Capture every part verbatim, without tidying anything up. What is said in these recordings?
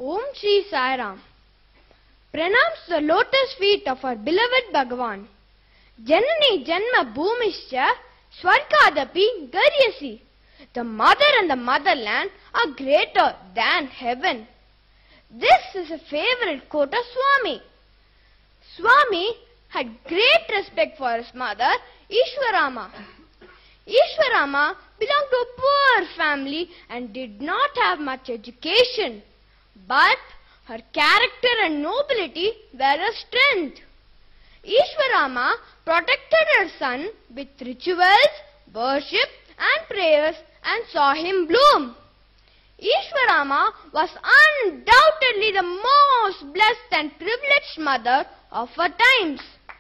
Om Shri Sai Ram pronouns the lotus feet of our beloved Bhagavan. Janani Janma Bhumischa Swargadapi Garyasi. The mother and the motherland are greater than heaven. This is a favorite quote of Swami. Swami had great respect for his mother, Ishwarama. Ishwarama belonged to a poor family and did not have much education. But her character and nobility were a strength. Ishwarama protected her son with rituals, worship and prayers and saw him bloom. Ishwarama was undoubtedly the most blessed and privileged mother of her times.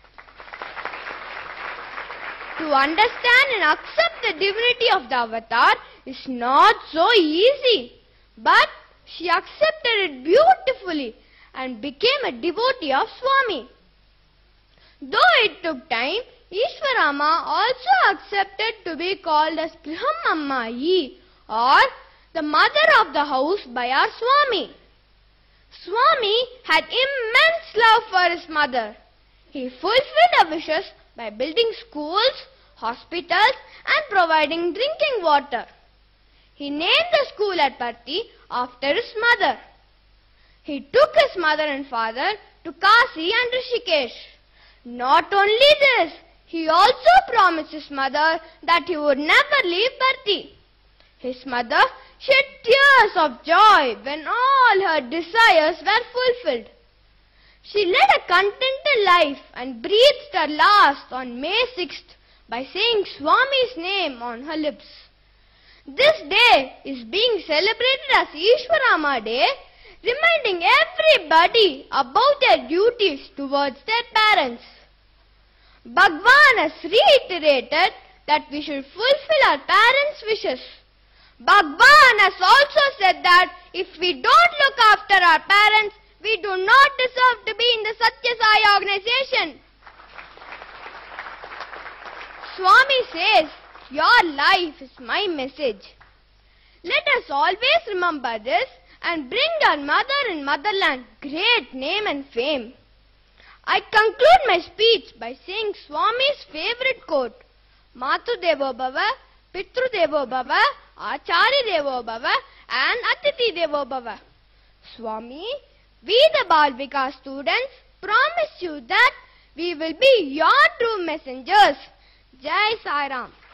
To understand and accept the divinity of the avatar is not so easy, but she accepted it beautifully and became a devotee of Swami. Though it took time, Ishwarama also accepted to be called as Grihamammayi, or the mother of the house, by our Swami. Swami had immense love for his mother. He fulfilled her wishes by building schools, hospitals and providing drinking water. He named the school at Parthi after his mother. He took his mother and father to Kasi and Rishikesh. Not only this, he also promised his mother that he would never leave Parthi. His mother shed tears of joy when all her desires were fulfilled. She led a contented life and breathed her last on May sixth by saying Swami's name on her lips. This day is being celebrated as Ishwarama Day, reminding everybody about their duties towards their parents. Bhagwan has reiterated that we should fulfill our parents' wishes. Bhagwan has also said that if we don't look after our parents, we do not deserve to be in the Satya Sai organization. Swami says, your life is my message. Let us always remember this and bring our mother and motherland great name and fame. I conclude my speech by saying Swami's favorite quote, Matu Devo Bhava, Pitru Devo Bhava, Achari Devo Bhava and Atiti Devo Bhava. Swami, we the Bal Vikas students promise you that we will be your true messengers. Jai Sai Ram.